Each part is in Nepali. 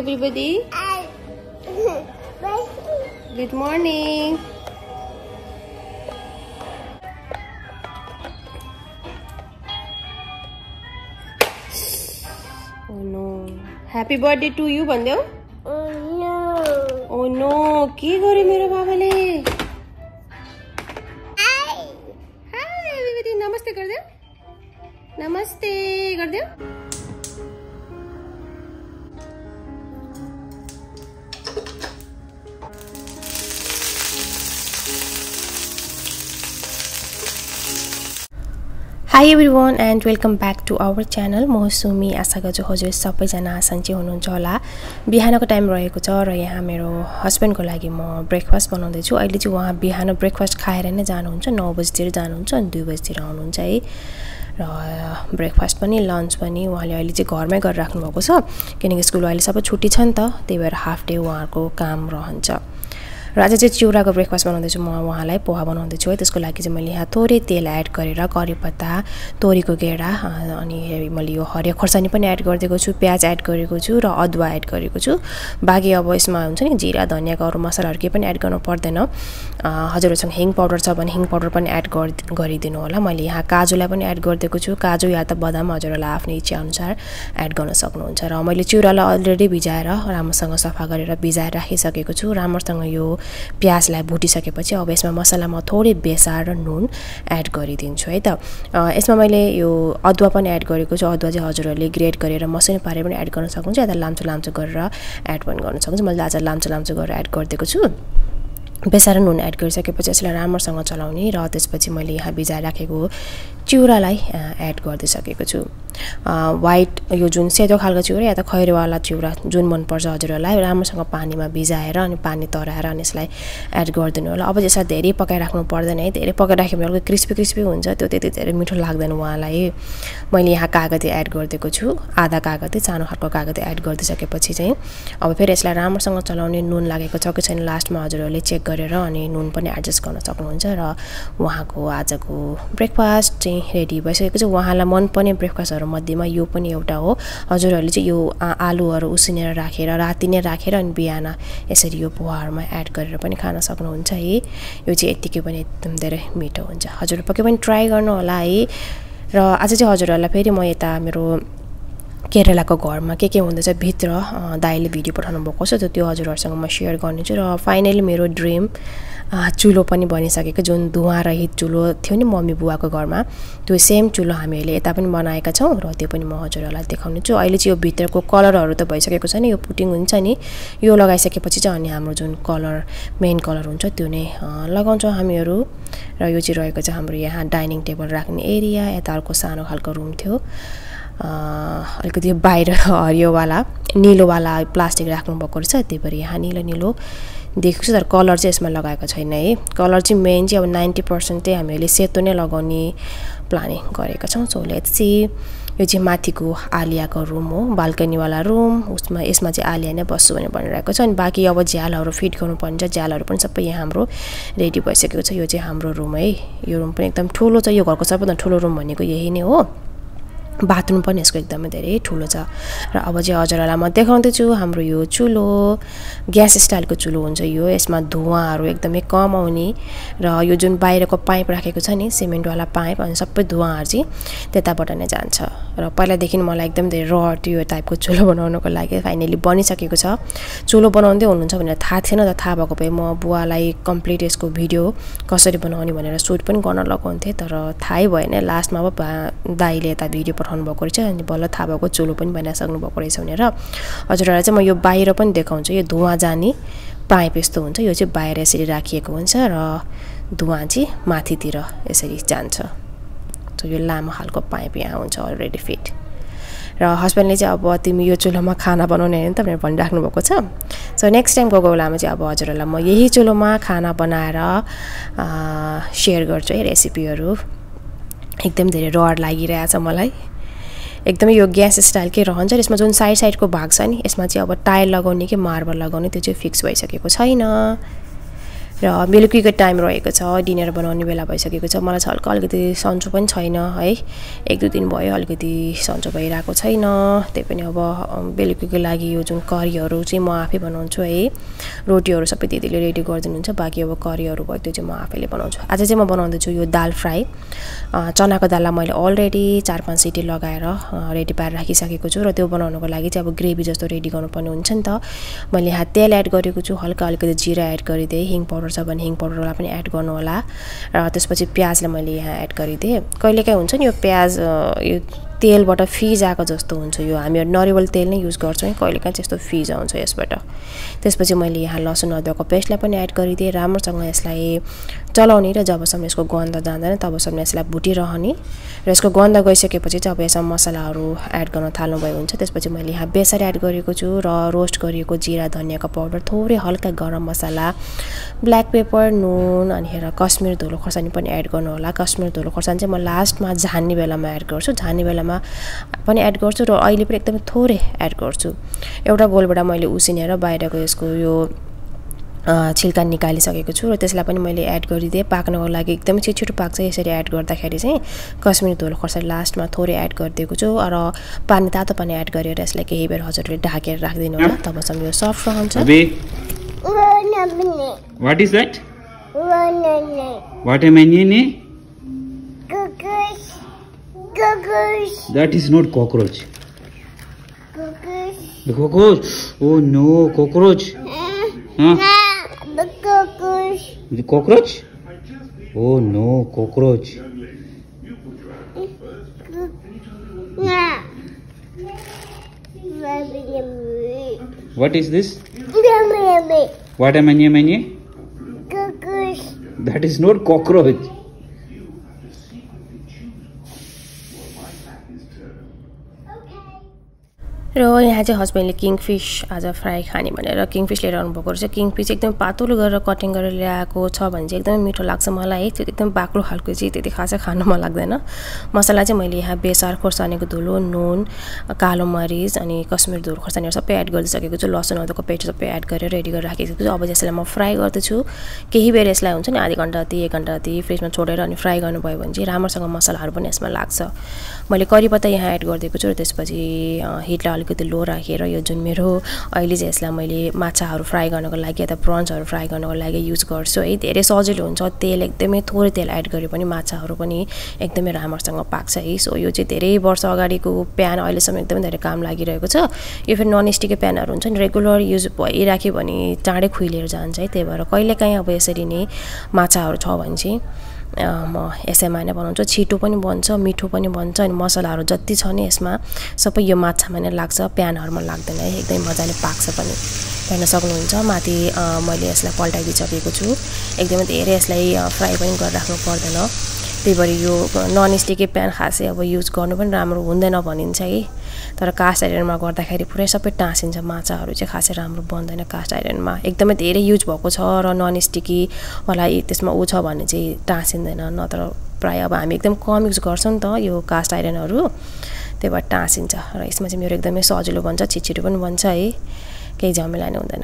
everybody. Good morning. Oh no. Happy birthday to you भन्देऊ. Oh no. Oh no. के गर्यो मेरो बाबाले? Hi. Hi everybody. नमस्ते गर्देऊ. नमस्ते गर्देऊ. Hi everyone and welcome back to our channel. म सुमी आशा गर्छु हजुर सबैजना सन्चै हुनुहुन्छ होला. बिहानको टाइम रहेको छ र यहाँ मेरो हस्बेन्डको लागि म ब्रेकफास्ट बनाउँदै छु. अहिले चाहिँ उहाँ बिहान ब्रेकफास्ट खाएर नै जानुहुन्छ. 9 बजेतिर जानुहुन्छ अनि 2 बजेतिर आउनुहुन्छ है. र ब्रेकफास्ट पनि लन्च पनि उहाँले अहिले चाहिँ घरमै गरेर राख्नु भएको छ किनकि स्कुल अहिले सबै छुट्टी छ नि त. त्यही भएर हाफ डे उहाँको काम रहन्छ. र आज चाहिँ चिउराको ब्रेकफास्ट बनाउँदैछु. म उहाँलाई पोहा बनाउँदैछु है. त्यसको लागि चाहिँ मैले यहाँ थोरै तेल एड गरेर करी पत्ता, तोरीको गेडा अनि मैले यो हरियो खोर्सानी पनि एड गरिदिएको छु, प्याज एड गरेको छु र अदुवा एड गरेको छु. बाँकी अब यसमा हुन्छ नि जिरा धनियाको अरू मसलाहरू केही पनि एड गर्नु पर्दैन. हजुरहरूसँग हिङ पाउडर छ भने हिङ पाउडर पनि एड गरिदिनु होला. मैले यहाँ काजुलाई पनि एड गरिदिएको छु. काजु या त बदाम हजुरहरूलाई आफ्नो इच्छा अनुसार एड गर्न सक्नुहुन्छ. र मैले चिउरालाई अलरेडी भिजाएर राम्रोसँग सफा गरेर भिजाएर राखिसकेको छु. राम्रोसँग यो प्याजलाई भुटिसकेपछि अब यसमा मसलामा थोरै बेसार र नुन एड गरिदिन्छु है त. यसमा मैले यो अदुवा पनि एड गरेको छु. अदुवा चाहिँ हजुरहरूले ग्रेट गरेर मसिनो पारेर पनि एड गर्न सक्नुहुन्छ या त लाम्चो लाम्चो गरेर एड पनि गर्न सक्नुहुन्छ. मैले आज लाम्चो लाम्चो गरेर एड गरिदिएको छु. बेसार र नुन एड गरिसकेपछि यसलाई राम्रोसँग चलाउने र त्यसपछि मैले यहाँ भिजाएर राखेको चिउरालाई एड गरिदिसकेको छु. व्हाइट यो जुन सेतो खालको चिउरा या त खैरोवाला चिउरा जुन मनपर्छ हजुरहरूलाई राम्रोसँग पानीमा भिजाएर अनि पानी तराएर अनि यसलाई एड गरिदिनु होला. अब यसलाई धेरै पकाइराख्नु पर्दैन है. धेरै पकाइराख्यो भने अलिक क्रिस्पी क्रिस्पी हुन्छ. त्यो त्यति धेरै मिठो लाग्दैन उहाँलाई. मैले यहाँ कागती एड गरिदिएको छु. आधा कागती सानो खालको कागती एड गरिदिसकेपछि चाहिँ अब फेरि यसलाई राम्रोसँग चलाउने. नुन लागेको छ कि छैन लास्टमा हजुरहरूले चेक गरेर अनि नुन पनि एडजस्ट गर्न सक्नुहुन्छ. र उहाँको आजको ब्रेकफास्ट चाहिँ रेडी भइसकेको छ. उहाँलाई मनपर्ने ब्रेकफास्टहरू मध्येमा यो पनि एउटा हो. हजुरहरूले चाहिँ यो आलुहरू उसिनेर राखेर राति नै राखेर अनि बिहान यसरी यो पोहाहरूमा एड गरेर पनि खान सक्नुहुन्छ है. यो चाहिँ यतिकै पनि एकदम धेरै मिठो हुन्छ. हजुरहरू पक्कै पनि ट्राई गर्नु होला है. र आज चाहिँ हजुरहरूलाई फेरि म यता मेरो केरलाको घरमा के हुँदैछ भित्र दाइले भिडियो पठाउनु भएको छ त्यो हजुरहरूसँग म सेयर गर्नेछु. र फाइनली मेरो ड्रिम चुलो पनि बनिसकेको. जुन धुवा रहित चुलो थियो नि मम्मी बुवाको घरमा त्यो सेम चुलो हामीले यता पनि बनाएका छौँ र त्यो पनि म हजुरहरूलाई देखाउने छु. अहिले चाहिँ यो भित्रको कलरहरू त भइसकेको छ नि. यो पुटिङ हुन्छ नि यो लगाइसकेपछि चाहिँ अनि हाम्रो जुन कलर मेन कलर हुन्छ त्यो नै लगाउँछौँ हामीहरू. र यो चाहिँ रहेको छ हाम्रो यहाँ डाइनिङ टेबल राख्ने एरिया. यता अर्को सानो खालको रुम थियो. अलिकति बाहिर हरियोवाला निलोवाला प्लास्टिक राख्नुभएको रहेछ. त्यही भएर यहाँ निलो निलो देखेको छु. तर कलर चाहिँ यसमा लगाएको छैन है. कलर चाहिँ मेन चाहिँ अब 90% चाहिँ हामीले सेतो नै लगाउने प्लानिङ गरेका छौँ. So let's see. यो चाहिँ माथिको आलियाको रुम हो, बाल्कनीवाला रुम. यसमा चाहिँ आलिया नै बस्छु भनेर भनिरहेको छ. अनि बाँकी अब झ्यालहरू फिट गर्नुपर्ने झ्यालहरू पनि सबै यहाँ हाम्रो रेडी भइसकेको छ. यो चाहिँ हाम्रो रुम है. यो रुम पनि एकदम ठुलो छ. यो घरको सबैभन्दा ठुलो रुम भनेको यही नै हो. बाथरुम पनि यसको एकदमै धेरै ठुलो छ. र अब चाहिँ हजुरहरूलाई म देखाउँदैछु हाम्रो यो चुलो. ग्यास स्टाइलको चुलो हुन्छ यो. यसमा धुवाहरू एकदमै कम आउने र यो जुन बाहिरको पाइप राखेको छ नि सिमेन्टवाला पाइप अनि सबै धुवाहरू चाहिँ त्यताबाट नै जान्छ. र पहिलादेखि मलाई एकदम धेरै रड यो टाइपको चुलो बनाउनको लागि फाइनली बनिसकेको छ. चुलो बनाउँदै हुनुहुन्छ भनेर थाहा थिएन त. थाहा भएको भए म बुवालाई कम्प्लिट यसको भिडियो कसरी बनाउने भनेर सुट पनि गर्न लगाउँथेँ. तर थाहै भएन. लास्टमा अब दाइले यता भिडियो पठाउनु भएको रहेछ अनि बल्ल थाहा भएको चुलो पनि बनाइसक्नु भएको रहेछ भनेर. हजुरहरूलाई चाहिँ म यो बाहिर पनि देखाउँछु. यो धुवा जाने पाइप यस्तो हुन्छ. यो चाहिँ बाहिर यसरी राखिएको हुन्छ र धुवा चाहिँ माथितिर यसरी जान्छ. सो यो लामो खालको पाइप यहाँ हुन्छ अलरेडी फिट. र हस्बेन्डले चाहिँ अब तिमी यो चुलोमा खाना बनाउने होइन त भनेर भनिराख्नु भएको छ. सो नेक्स्ट टाइम गएको बेलामा चाहिँ अब हजुरहरूलाई म यही चुलोमा खाना बनाएर सेयर गर्छु है रेसिपीहरू. एकदम धेरै रड लागिरहेछ मलाई. एकदमै यो ग्यास स्टाइलकै रहन्छ. यसमा जुन साइडको भाग छ नि यसमा चाहिँ अब टाइल लगाउने कि मार्बल लगाउने त्यो चाहिँ फिक्स भइसकेको छैन. र बेलुकीको टाइम रहेको छ, डिनर बनाउने बेला भइसकेको छ। मलाई चाहिँ हल्का अलिकति सन्चो पनि छैन है, 1-2 दिन भयो अलिकति सन्चो भइरहेको छैन। त्यही पनि अब बेलुकीको लागि यो जुन करीहरू चाहिँ म आफै बनाउँछु है। रोटीहरू सबै दिदीले रेडी गरिदिनुहुन्छ, बाँकी अब करीहरू भयो त्यो चाहिँ म आफैले बनाउँछु। आज चाहिँ म बनाउँदैछु यो दाल फ्राई। चनाको दाललाई मैले अलरेडी 4-5 सिटी लगाएर रेडी पारेर राखिसकेको छु र त्यो बनाउनको लागि चाहिँ अब ग्रेभी जस्तो रेडी गर्नुपर्ने हुन्छ नि त। मैले यहाँ तेल एड गरेको छु, हल्का अलिकति जिरा एड गरिदिएँ, हिङ पाउडर छ भने हिङ पाउडरलाई पनि एड गर्नु होला र त्यसपछि प्याजलाई मैले यहाँ एड गरिदिएँ। कहिलेकाहीँ हुन्छ नि यो प्याज यो तेलबाट फिज आएको जस्तो हुन्छ, यो हामी नरिवल तेल नै युज गर्छौँ है, कहिलेकाहीँ त्यस्तो फिज आउँछ यसबाट। त्यसपछि मैले यहाँ लसुन अदुवाको पेस्टलाई पनि एड गरिदिएँ, राम्रोसँग यसलाई चलाउने र जबसम्म यसको गन्ध जाँदैन तबसम्म यसलाई भुटिरहने र यसको गन्ध गइसकेपछि चाहिँ अब यसमा मसलाहरू एड गर्न थाल्नुभएको हुन्छ। त्यसपछि मैले यहाँ बेसार एड गरेको छु र रोस्ट गरिएको जिरा धनियाको पाउडर, थोरै हल्का गरम मसला, ब्ल्याक पेपर, नुन अनि हेर कश्मीर धुलो खोर्सानी पनि एड गर्नु होला। कश्मीर धुलो खोर्सानी चाहिँ म लास्टमा झान्ने बेलामा एड गर्छु, झान्ने बेलामा पनि एड गर्छु र अहिले पनि एकदमै थोरै एड गर्छु। एउटा गोलबाट मैले उसिनेर बाहिरको यसको यो छिल्का निकालिसकेको छु र त्यसलाई पनि मैले एड गरिदिएँ। पाक्नको लागि एकदमै छिटो पाक्छ, यसरी एड गर्दाखेरि चाहिँ कश्मीरी धुलो खोर्सानी लास्टमा थोरै एड गरिदिएको छु र पानी, तातो पानी एड गरेर यसलाई केही बेर हजुरले ढाकेर राखिदिनु होला, तबसम्म यो सफ्ट रहन्छ। What is that? What am I naming? That is not cockroach. The cockroach. Oh no, cockroach. Huh? The cockroach. The cockroach? Oh no, cockroach. What is this? What am I naming? Cockroach. That is not cockroach. र यहाँ चाहिँ हस्बेन्डले किङफिस आज फ्राई खाने भनेर किङफिस लिएर आउनुभएको रहेछ। किङफिस एकदम पातलो गरेर कटिङ गरेर ल्याएको छ भने चाहिँ एकदमै मिठो लाग्छ मलाई है, त्यो एकदम बाक्लो खालको चाहिँ त्यति खासै खानु मन लाग्दैन। मसला चाहिँ मैले यहाँ बेसार, खोर्सानीको धुलो, नुन, कालो मरिच अनि कश्मीरी धुलो खोर्सानीहरू सबै एड गरिसकेको छु, लसुन अदुवाको पेस्ट सबै एड गरेर रेडी गरेर राखेको छु। अब यसलाई म फ्राई गर्दैछु। केही बेर यसलाई हुन्छ नि आधी घन्टा जति 1 घन्टा जति फ्रिजमा छोडेर अनि फ्राई गर्नुभयो भने चाहिँ राम्रोसँग मसलाहरू पनि यसमा लाग्छ। मैले करी पत्ता यहाँ एड गरिदिएको छु र त्यसपछि हिटलाई अलिकति लो राखेर यो जुन मेरो अहिले चाहिँ यसलाई मैले माछाहरू फ्राई गर्नको लागि या त प्रन्सहरू फ्राई गर्नको लागि युज गर्छु है। धेरै सजिलो हुन्छ, तेल एकदमै थोरै तेल एड गरे पनि माछाहरू पनि एकदमै राम्रोसँग पाक्छ है। सो यो चाहिँ धेरै वर्ष अगाडिको प्यान अहिलेसम्म एकदमै धेरै काम लागिरहेको छ। यो फेरि ननस्टिकको प्यानहरू हुन्छ नि, रेगुलर युज भइराख्यो भने चाँडै खुइलिएर जान्छ है। त्यही भएर कहिलेकाहीँ अब यसरी नै माछाहरू छ भने चाहिँ म यसैमा नै बनाउँछु, छिटो पनि बन्छ, मिठो पनि बन्छ अनि मसलाहरू जति छ नि यसमा सबै यो माछामा नै लाग्छ, प्यानहरूमा लाग्दैन है, एकदमै मजाले पाक्छ पनि। हेर्न सक्नुहुन्छ माथि मैले यसलाई पल्टाइदिइसकेको छु, एकदमै धेरै यसलाई फ्राई पनि गरेर राख्नु पर्दैन। त्यही भएर यो ननस्टिककै प्यान खासै अब युज गर्नु पनि राम्रो हुँदैन भनिन्छ है, तर कास्ट आइरनमा गर्दाखेरि पुरै सबै टाँसिन्छ, माछाहरू चाहिँ खासै राम्रो बन्दैन कास्ट आइरनमा। एकदमै धेरै युज भएको छ र ननस्टिकी वाला त्यसमा ऊ छ भने चाहिँ टाँसिँदैन, नत्र प्रायः अब हामी एकदम कम युज गर्छौँ नि त यो कास्ट आइरनहरू, त्यही भएर टाँसिन्छ। र यसमा चाहिँ मेरो एकदमै सजिलो बन्छ, छिटो पनि बन्छ है, केही झमेला नै हुँदैन।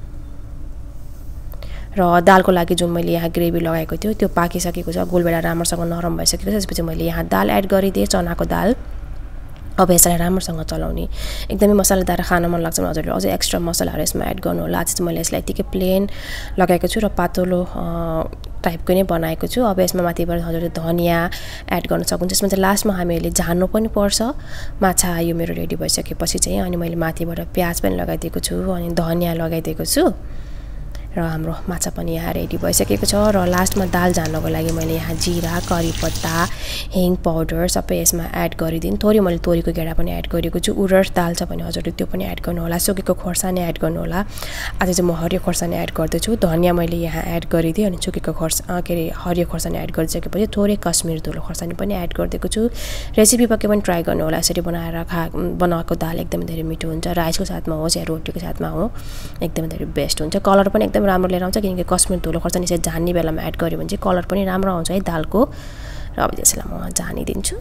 र दालको लागि जुन मैले यहाँ ग्रेभी लगाएको थियो त्यो पाकिसकेको छ, गोलबेडा राम्रोसँग नरम भइसकेको छ। त्यसपछि मैले यहाँ दाल एड गरिदिएँ, चनाको दाल। अब यसलाई राम्रोसँग चलाउने, एकदमै मसलादार खान मन लाग्छ भने हजुरले अझै एक्स्ट्रा मसलाहरू यसमा एड गर्नु होला। आज चाहिँ मैले यसलाई यतिकै प्लेन लगाएको छु र पातलो टाइपको नै बनाएको छु। अब यसमा माथिबाट हजुरले धनियाँ एड गर्न सक्नुहुन्छ, यसमा चाहिँ लास्टमा हामीहरूले झान्नु पनि पर्छ माछा यो मेरो रेडी भइसकेपछि चाहिँ। अनि मैले माथिबाट प्याज पनि लगाइदिएको छु अनि धनियाँ लगाइदिएको छु र हाम्रो माछा पनि यहाँ रेडी भइसकेको छ। र लास्टमा दाल झान्नको लागि मैले यहाँ जिरा, करी पत्ता, हिङ पाउडर सबै यसमा एड गरिदिन्। थोरै मैले तोरीको गेडा पनि एड गरेको छु, उडद दाल छ भने हजुरले त्यो पनि एड गर्नु होला, सुकेको खोर्सानी एड गर्नु होला। आज चाहिँ म हरियो खोर्सानी एड गर्दैछु, धनियाँ मैले यहाँ एड गरिदिएँ अनि सुकेको हरियो खोर्सानी एड गरिसकेपछि थोरै कश्मीरी धुलो खोर्सानी पनि एड गरिदिएको छु। रेसिपी पक्कै पनि ट्राई गर्नु होला, यसरी बनाएको दाल एकदमै धेरै मिठो हुन्छ, राइसको साथमा होस् या रोटीको साथमा हो एकदमै धेरै बेस्ट हुन्छ। कलर पनि एकदम राम्रो लिएर आउँछ, किनकि कश्मीर धुलो खोर्सानी चाहिँ झान्ने बेलामा एड गर्यो भने चाहिँ कलर पनि राम्रो आउँछ है दालको। र अब यसलाई म झानिदिन्छु।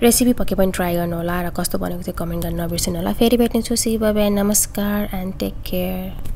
रेसिपी पक्कै पनि ट्राई गर्नु होला र कस्तो बनेको थियो कमेन्ट गर्न नबिर्सिनु होला फेरि भेट्नेछु सी बाइ बाइ नमस्कार एन्ड टेक केयर